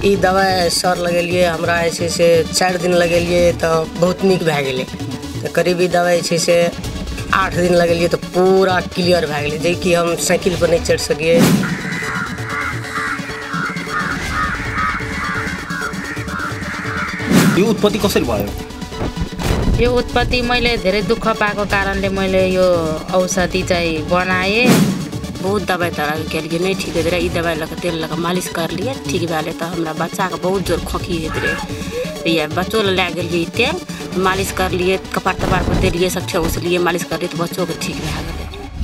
ई दवाई सर लगेलिए हमरा ऐसे से 4 दिन लगेलिए तो बहुत निक भए गेलै। तो करीब ई दवाई छै से 8 दिन लगेलिए तो पूरा क्लियर भए गेलै, जे कि हम साइकिल पर नहीं चढ़ सकिए। यो उत्पत्ति कसरी भयो? यो उत्पत्ति मैले धेरै दुःख पाएको कारणले मैले यो औषधि चाहिँ बनाए। बहुत दवाई तरह के लिए नहीं ठीक है, ये दवाई लगा तेल लगा मालिश कर लिए ठीक भले। तो हमारा बच्चा का बहुत जोर खोखी है, ये बच्चों ले गए तेल मालिश कर लिए, कपार तपार पर तेल ये सब उस लिए मालिश कर लिए तो बच्चों को ठीक रह गए।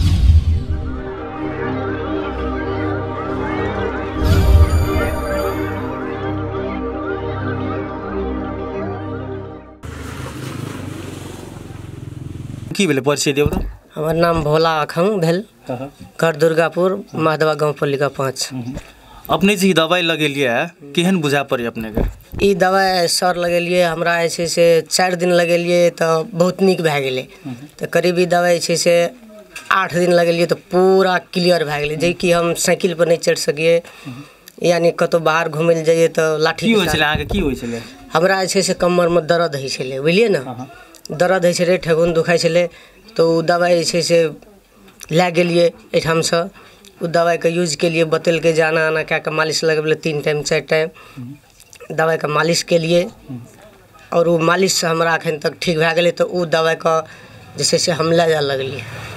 की भेले परिचय देऊ त? हमार नाम भोला अखंग भेल, घर दुर्गापुर, महादेवा गांव पालिका 5। अपने जी दवाई लगेलिए केहन बुझा पड़ी अपने के? ई दवाई सर लगेलिए हमरा ऐसे से 4 दिन लगेलिए तो बहुत निक भए गेलै। तो करीब ई दवाई छै से 8 दिन लगेलिए तो पूरा क्लियर भए गेलै, जे कि हम साइकिल पर नहीं चढ़ सकिए, यानी कतो बाहर घूमे ले जाइए तो लाठी। की होय छले आगे? की होय छले? हमरा ऐसे से कमर में दर्द है छले, बुझलिए ना, दर्द है छले, ठेहुन दुखाई छले। तो दवाई छै से लै गेलिए एठाम से, उ दवाई का यूज के लिए बतल के जाना आना क्या मालिश लगेले 3 टाइम 4 टाइम दवाई का मालिश के लिए। और वो मालिश से हमरा अखन तक ठीक भए गेलै। तो उ दवाई का जैसे से हम ले जा लगलिए,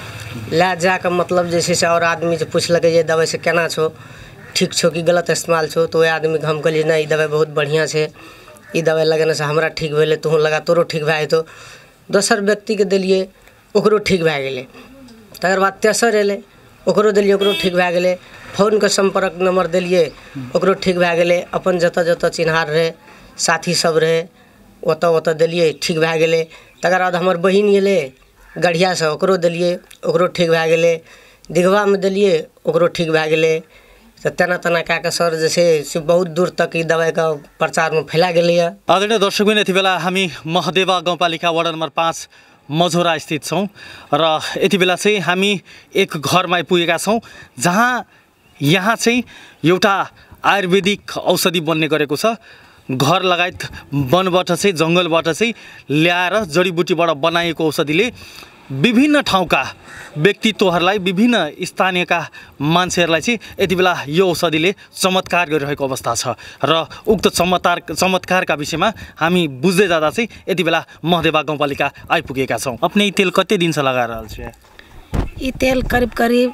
ले जा के मतलब जैसे से और आदमी से पूछलकै ये दवाई से केना छो, ठीक छो कि गलत इस्तेमाल छो। तो वह आदमी के हम कहलिए ना ई दवाई बहुत बढ़िया छै, ई दवाई लगेने से हमरा ठीक भेलै, तू लगा तोरो ठीक भए जेतौ। दोसर व्यक्ति के देलिए ओकरो ठीक भए गेलै। तकर बाद तेसर एलै ओकरो देलिए, ओकरो ठीक भए गेलै। फोन के संपर्क नंबर देलिए, ओकरो ठीक भए गेलै। अपन जतऽ जतऽ चिन्हार रहे साथी सब रहे ओतऽ ओतऽ देलिए, ठीक भए गेलै। तकर बाद हमर बहिन एलै गढ़िया से, ओकरो देलिए, ओकरो ठीक भए गेलै। दिघवा में देलिए, ओकरो ठीक भए गेलै। तो तेना तेना कए के सर जैसे से बहुत दूर तक ई दवाई का प्रचार में फैला गेलै। आदरणीय दर्शकबिन, यति बेला हामी महादेवा गाउँपालिका वडा नम्बर 5 मझौरा स्थित छौँ र यति बेला चाहिँ हामी एक घरमा आइपुगेका छौँ, जहाँ यहाँ चाहिँ एउटा आयुर्वेदिक औषधि बन्ने गरेको छ। घर लगायत वनबाट चाहिँ जङ्गलबाट चाहिँ ल्याएर जडीबुटीबाट बनाएको औषधिले विभिन्न ठाउँका व्यक्तित्वहरूलाई, विभिन्न स्थानीयका मान्छेहरूलाई चाहिँ यति बेला यो औषधिले चमत्कार गरिरहेको अवस्था छ। र उक्त चमत्कारका विषयमा हामी बुझ्दै जाँदा चाहिँ यति बेला महादेवा गाउँपालिका आइपुगेका छौँ। अपने यी तेल कति दिन से लगा रहल छियै? ई तेल करीब करीब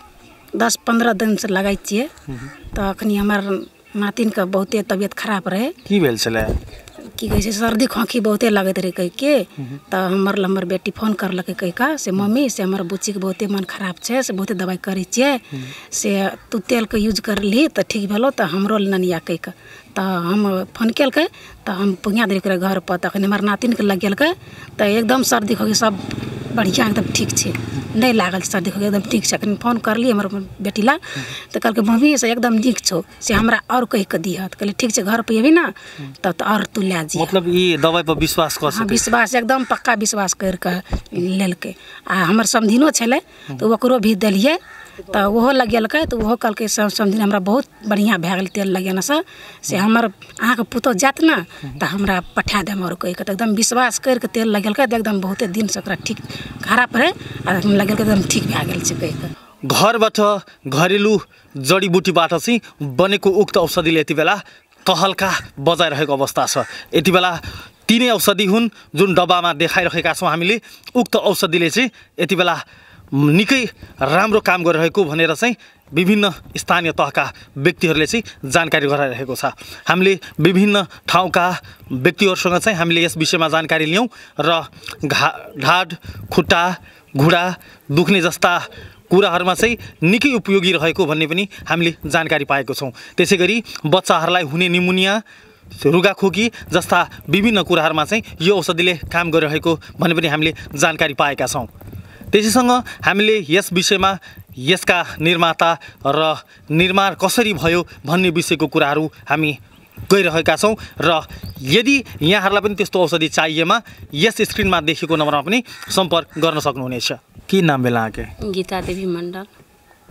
10-15 दिन से लगाई छियै। तो अखनी हमार नातिन का बहुते तबियत खराब रहे। की भेल छलै? की कहै छै सर्दी खोखी बहुते लगैत रहे कह के। तो हमर बेटी फोन करलकै कह का से मम्मी से हमर बुच्ची के बहुते मन खराब छै, से बहुते दवाई करै छियै, से तू तेल के यूज करली तो ठीक भेलो। तो हमरो ननिया कह के तो हम फोन केलकै, तो हम पुगिया देलकै घर पर। तखन हमर नातिन के लग गेलकै, तो एकदम सर्दी खोखी सब बढ़िया एकदम ठीक छै, नहीं लागल सर्दी खोखी एकदम ठीक छै। अखन फोन करली हमर बेटी ला, तो कहलकै मम्मी से एकदम निक छौ, से हमरा और कह के दिह। तो कहली ठीक छै घर पे अभी ना तब तो और तू ले जी। मतलब ये दवाई पर विश्वास कर सकै? विश्वास एकदम पक्का विश्वास कर के लेलकै। आ हमर समधिनो छलै तो ओकरो भी देलिए, तो ओहो लगेलकै। तो ओहो कहलकै समधिन हमरा बहुत बढ़िया भए गेल तेल लगेने से हमर अहाँके पुतौ जात ना तो हमरा पठा देम और कह के। तो एकदम विश्वास कर के तेल लगेलकै, तो एकदम बहुते दिन से ओकरा ठीक खराब रहे आ लगेलकै एकदम ठीक भए गेल छै कह के। घरबाट घरेलु जडीबुटीबाट चाहिँ बनेको उक्त औषधिले यति बेला तहल्का बजाइरहेको अवस्था छ। यति बेला तीनै औषधि हुन् जुन डब्बामा देखाइरहेका छौँ हामीले। उक्त औषधिले चाहिँ यति बेला निकै राम्रो काम गरिरहेको भनेर चाहिँ विभिन्न स्थानीय तहका व्यक्तिहरूले चाहिँ जानकारी गराइरहेको छ। हामीले विभिन्न ठाउँका व्यक्तिहरूसँग चाहिँ हामीले यस विषयमा जानकारी लियौँ र ढाड खुट्टा घुँडा दुख्ने जस्ता कुराहरूमा चाहिँ निकै उपयोगी रहेको भन्ने पनि हामीले जानकारी पाएको छौँ। त्यसै गरी बच्चाहरूलाई हुने निमोनिया, रुगाखोकी जस्ता विभिन्न कुराहरूमा चाहिँ यो औषधिले काम गरिरहेको भन्ने पनि हामीले जानकारी पाएका छौँ। त्यसैसँग हामीले यस विषयमा यसका निर्माता र निर्माण कसरी भयो भन्ने विषयको कुराहरू हामी गइरहेका छौँ। र यदि यहाँहरूलाई पनि त्यस्तो औषधि चाहिएमा यस स्क्रिनमा देखेको नम्बरमा पनि सम्पर्क गर्न सक्नुहुनेछ। के नाम बेला आके? गीता देवी मंडल।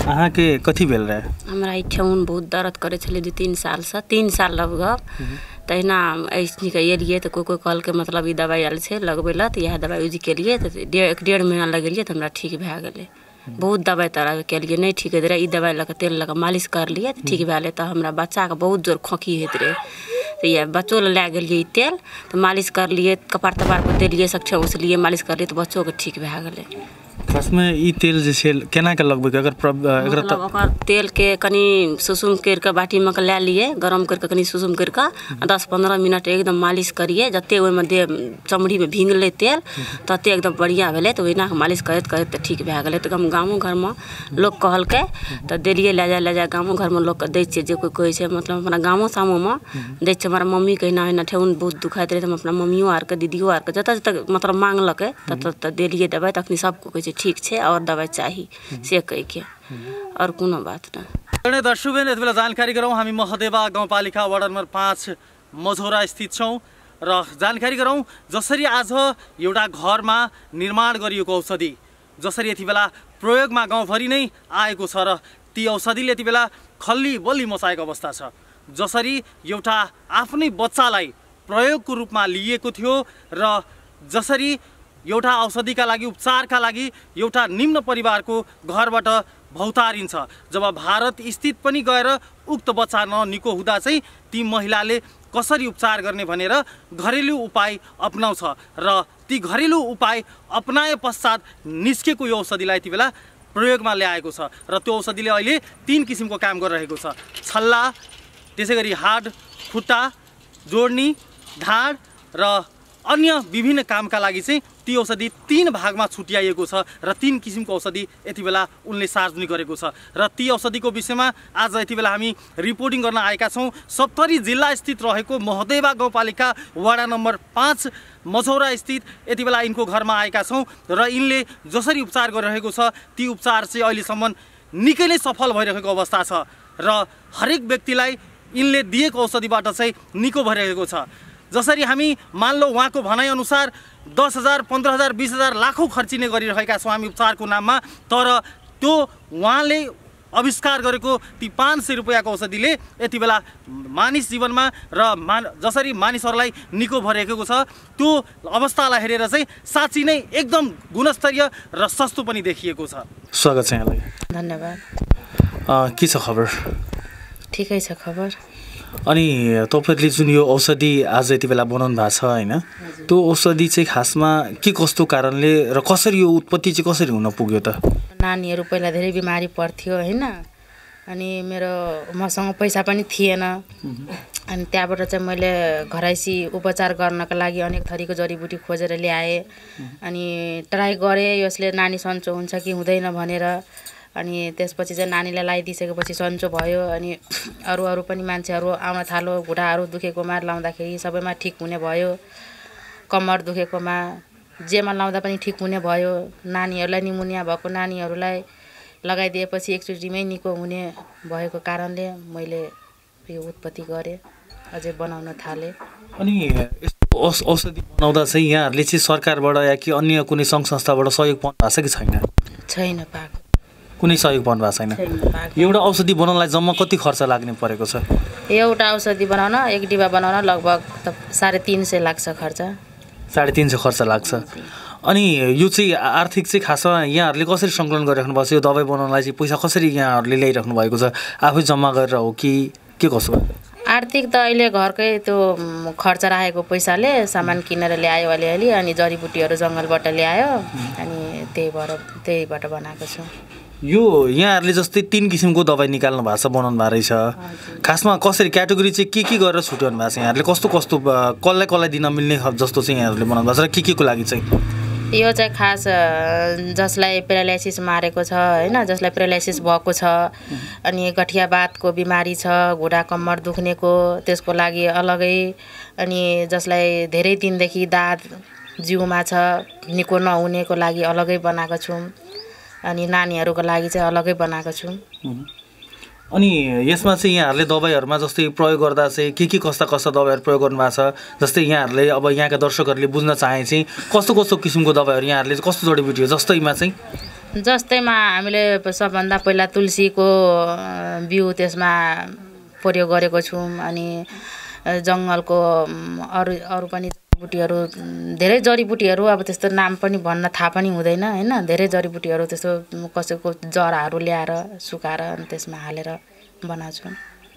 अहाँके कथी भेल रहे? हमरा ई ठेहुन बहुत दर्द करे छले 2-3 साल से 3 साल लगभग तहिना ऐसनी के एलिए तो कोई कहल के मतलब ई दवाई आयल छै लगबे ला तो यह दवाई यूज केलिए तो 1.5 महीना लगेलिए तो हमरा ठीक भए गेलै। बहुत दवाई तरह केलिए नहीं ठीक होइत रहे, ई दवाई लगा तेल लगा मालिश करलिए तो ठीक भए गेलै। तो हमरा बच्चा के बहुत जोर खोखी होइत रहे तो ये बच्चो ले गेलिए तेल तो मालिश करलिए, कपार तपार पर देलिए, सक्षम उसलिए मालिश करलिए तो बच्चों के ठीक भए गेलै। खासमे ई तेल जे छै केना के लगबै? अगर मतलब ओकर तेल के कनी सुसुम करके बाटी में ले लिए, गरम करके कनी सुसुम करके 10-15 मिनट एकदम मालिश करिए। जते ओहि में दे चमड़ी में भींगले तेल तते एकदम बढ़िया भेलै। तो ओहिना मालिश करैत करैत ठीक भए गेलै। तो हम गाँवो घर में लोग कहलकै तो देलिए, ले जा गाँवो घर में लोग के दै छियै। जे कोई कहै छै मतलब अपना गाँवो सामो में दै छियै। हमारा मम्मी के एना ठेहुन बहुत दुखाइत रहे तो हम अपना मम्मियो आर के दीदियो आर के जतऽ जतऽ मतलब मांगलकै ततऽ देलिए दवाई। तखनी सबको कहै छै ठीक छै और दवाई चाहिए से कह के और कोनो बात नहीं। दर्शकबिन यति बेला जानकारी गरौँ हामी महदेवा गाउँपालिका वार्ड नम्बर 5 मझौरा स्थित छौँ र जानकारी गरौँ जसरी आज एउटा घरमा निर्माण गरिएको औषधि जसरी यति बेला प्रयोगमा गाउँभरि नै आएको छ र ती औषधिले यति बेला खल्ली बल्ली मचाएको अवस्था छ। जसरी एउटा आफ्नै बच्चालाई प्रयोगको रूपमा लिएको थियो र जसरी एउटा औषधिका लागि उपचारका लागि एउटा निम्न परिवारको घरबाट भौतारिन्छ। जब भारत स्थित पनि गएर उक्त बच्चा ननिको हुँदा चाहिँ ती महिलाले कसरी उपचार गर्ने भनेर घरेलु उपाय अपनाउँछ र ती घरेलु उपाय अपनाए पश्चात निस्केको यो औषधिलाई यति बेला प्रयोगमा ल्याएको छ र त्यो औषधिले अहिले 3 किसिमको काम गरिरहेको छ। छल्ला, त्यसैगरी हाड खुट्टा जोड्नी, ढाड र अन्य विभिन्न कामका लागि चाहिँ ती औषधि 3 भागमा छुट्याइएको छ र 3 किसिमको औषधि यति बेला उनले सार्वजनिक गरेको छ र ती औषधिको विषयमा आज यति बेला हामी रिपोर्टिङ गर्न आएका छौँ। सप्तरी जिल्ला स्थित रहेको महदेवा गाउँपालिका वडा नम्बर 5 मझौरा स्थित यति बेला यिनको घरमा आएका छौँ र यिनले जसरी उपचार गरिरहेको छ ती उपचार चाहिँ अहिलेसम्म निकै नै सफल भइरहेको अवस्था छ र हरेक व्यक्तिलाई यिनले दिएको औषधिबाट चाहिँ निको भइरहेको छ। जसरी हामी मान लो उहाँको भनाइअनुसार 10,000, 15,000, 20,000 लाखौँ खर्चिने गरिरहेका छौँ हामी उपचारको नाममा, तर त्यो उहाँले आविष्कार गरेको ती 500 रुपैयाँको औषधिले यति बेला मानिस जीवनमा र जसरी मानिसहरूलाई निको भइरहेको छ त्यो अवस्थालाई हेरेर चाहिँ साँच्चै नै एकदम गुणस्तरीय र सस्तो पनि देखिएको छ। स्वागत छ यहाँलाई। धन्यवाद। के छ खबर? ठिकै छ खबर। अनि तपाईहरुले जुन यो औषधि आज यति बेला बनाउनु भएको छ हैन, त्यो औषधि चाहिँ खासमा के कस्तो कारणले र कसरी यो उत्पत्ति चाहिँ कसरी हुन पुग्यो त? नानीहरू पहिला धेरै बिमारी पर्थ्यो हैन, अनि मसँग पैसा पनि थिएन। अनि त्यहाँबाट चाहिँ मैले घरैसी उपचार गर्नका लागि अनेक थरीको जडीबुटी खोजेर ल्याएँ। अनि ट्राई गरेँ यसले नानी सन्चो हुन्छ कि हुँदैन भनेर। अनि त्यसपछि चाहिँ नानीलाई लगाइदिसकेपछि सन्चो भयो। अनि अरू पनि मान्छेहरू आउन थाल्यो। घुँडाहरू दुखेकोमा लाउँदाखेरि सबैमा ठिक हुने भयो। कम्मर दुखेकोमा जेमा लाउँदा पनि ठिक हुने भयो। नानीहरूलाई निमोनिया भएको नानीहरूलाई लगाइदिएपछि एकचोटिमै निको हुने भएको कारणले मैले यो उत्पत्ति गरेँ, अझै बनाउन थालेँ। अनि यस्तो औषधि बनाउँदा चाहिँ यहाँहरूले चाहिँ सरकारबाट या कि अन्य कुनै सङ्घ संस्थाबाट सहयोग पाउनु भएको छ कि छैन? छैन पाएको। कुनै सहयोग पाउनु भएको छैन? एउटा औषधि बनाउनलाई जम्मा कति खर्च लाग्ने परेको छ? एउटा औषधि बनाउन, एक डिब्बा बनाउन लगभग 350 लाग्छ खर्च। 350 खर्च लाग्छ। अनि यो चाहिँ आर्थिक चाहिँ खासमा यहाँहरूले कसरी सङ्कलन गरिराख्नु भएको छ? यो दबाई बनाउनलाई चाहिँ पैसा कसरी यहाँहरूले ल्याइराख्नु भएको छ? आफै जम्मा गरेर हो कि के कसो? आर्थिक त अहिले घरकै त्यो खर्च राखेको पैसाले सामान किनेर ल्यायो अलिअलि। अनि जडीबुटीहरू जङ्गलबाट ल्यायो। अनि त्यहीबाट बनाएको छु। यो यहाँहरूले जस्तै 3 किसिमको दबाई निकाल्नु भएको छ, बनाउनु भएको रहेछ। खासमा कसरी क्याटेगोरी चाहिँ के गरेर छुट्याउनु भएको छ यहाँहरूले? कस्तो कसलाई दिन मिल्ने जस्तो चाहिँ यहाँहरूले बनाउनु भएको छ र के को लागि चाहिँ? यो चाहिँ खास जसलाई पेरालाइसिस मारेको छ हैन, जसलाई पेरालाइसिस भएको छ, अनि गठियावातको बिमारी छ, घुँडा कम्मर दुख्नेको त्यसको लागि अलगै, अनि जसलाई धेरै दिनदेखि दाद जिउमा छ निको नहुनेको लागि अलगै बनाएको छु। अनि नानीहरूको लागि चाहिँ अलगै बनाएको छु। अनि यसमा चाहिँ यहाँहरूले दबाईहरूमा जस्तै प्रयोग गर्दा चाहिँ के कस्ता दबाईहरू प्रयोग गर्नु भएको छ? जस्तै यहाँहरूले अब यहाँका दर्शकहरूले बुझ्न चाहे चाहिँ कस्तो किसिमको दबाईहरू यहाँहरूले कस्तो जडीबुटी हो जस्तैमा चाहिँ जस्तैमा हामीले सबभन्दा पहिला तुलसीको बिउ त्यसमा प्रयोग गरेको छौँ। अनि जङ्गलको अरू पनि जडीबुटीहरू, धेरै जडीबुटीहरू अब त्यस्तो नाम पनि भन्न थाहा पनि हुँदैन होइन। धेरै जडीबुटीहरू त्यस्तो कसैको जराहरू ल्याएर सुकाएर अनि त्यसमा हालेर बनाउँछौँ।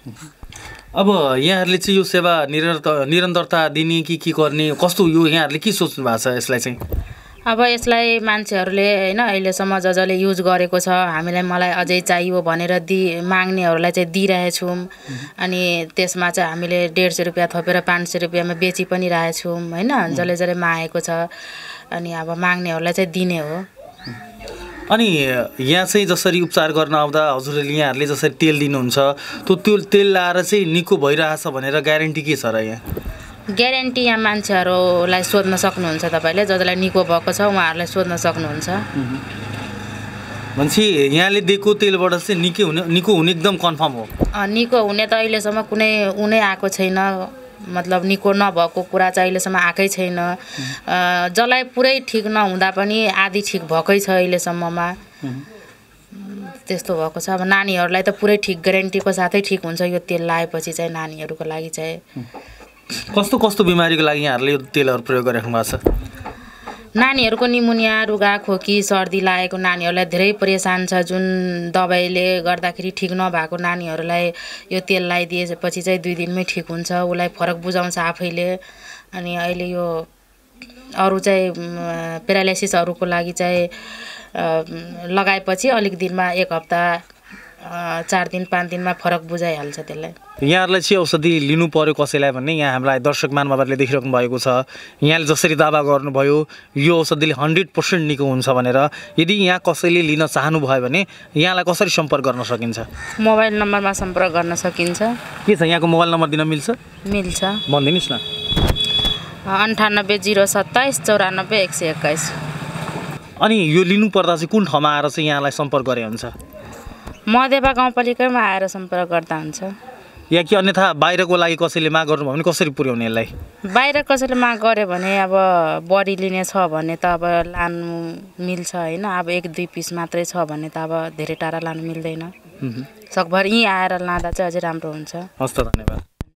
अब यहाँहरूले चाहिँ यो सेवा निरन्तरता दिने कि के गर्ने, कस्तो यो यहाँहरूले के सोच्नु भएको छ यसलाई चाहिँ? अब यसलाई मान्छेहरूले होइन अहिलेसम्म जसले युज गरेको छ, मलाई अझै चाहियो भनेर माग्नेहरूलाई चाहिँ दिइरहेछौँ। अनि त्यसमा चाहिँ हामीले 150 रुपियाँ थपेर 500 रुपियाँमा बेची पनि रहेछौँ होइन। जसले मागेको छ अनि अब माग्नेहरूलाई चाहिँ दिने हो। अनि यहाँ चाहिँ जसरी उपचार गर्न आउँदा हजुरहरूले यहाँहरूले जसरी तेल दिनुहुन्छ, त्यो तेल लाएर चाहिँ निको भइरहेछ भनेर ग्यारेन्टी के छ र? यहाँ ग्यारेन्टी यहाँ मान्छेहरूलाई सोध्न सक्नुहुन्छ। तपाईँले जसलाई निको भएको छ उहाँहरूलाई सोध्न सक्नुहुन्छ। भनेपछि यहाँले दिएको तेलबाट चाहिँ निको हुने एकदम कन्फर्म हो? निको हुने त अहिलेसम्म कुनै उनै आएको छैन। मतलब निको नभएको कुरा चाहिँ अहिलेसम्म आएकै छैन। जसलाई पुरै ठिक नहुँदा पनि आधी ठिक भएकै छ अहिलेसम्ममा। त्यस्तो भएको छ। अब नानीहरूलाई त पुरै ठिक ग्यारेन्टीको साथै ठिक हुन्छ यो तेल लगाएपछि चाहिँ। नानीहरूको लागि चाहिँ कस्तो कस्तो बिमारीको लागि यहाँहरूले यो तेलहरू प्रयोग गरिराख्नु भएको छ? नानीहरूको निमोनिया, रुगा खोकी, सर्दी लागेको नानीहरूलाई धेरै परेसान छ। जुन दबाईले गर्दाखेरि ठिक नभएको नानीहरूलाई यो तेल लगाइदिएपछि चाहिँ 2 दिनमै ठिक हुन्छ। उसलाई फरक बुझाउँछ आफैले। अनि अहिले यो अरू चाहिँ पेरालाइसिसहरूको लागि चाहिँ लगाएपछि अलिक दिनमा 1 हप्ता 4 दिन 5 दिनमा फरक बुझाइहाल्छ त्यसलाई। यहाँहरूलाई चाहिँ औषधि लिनु पर्यो कसैलाई भन्ने यहाँ हामीलाई दर्शक महानुभावहरूले देखिराख्नु भएको छ। यहाँले जसरी दावा गर्नुभयो यो औषधिले 100% निको हुन्छ भनेर, यदि यहाँ कसैले लिन चाहनुभयो भने यहाँलाई कसरी सम्पर्क गर्न सकिन्छ? मोबाइल नम्बरमा सम्पर्क गर्न सकिन्छ। के छ यहाँको मोबाइल नम्बर दिन मिल्छ? मिल्छ। भनिदिनुहोस् न। 98 027 94 121। अनि यो लिनु पर्दा चाहिँ कुन ठाउँमा आएर चाहिँ यहाँलाई सम्पर्क गरे हुन्छ? मधेपा गाउँपालिकामा आएर सम्पर्क गर्दा हुन्छ। या कि अन्यथा बाहिरको लागि कसैले माग गर्नुभयो भने कसरी पुर्याउने यसलाई? बाहिर कसैले माग गर्यो भने अब बढी लिने छ भने त अब लानु मिल्छ होइन। अब 1-2 पिस मात्रै छ भने त अब धेरै टाढा लानु मिल्दैन। सकभर यहीँ आएर लाँदा चाहिँ अझै राम्रो हुन्छ। हस् त, धन्यवाद।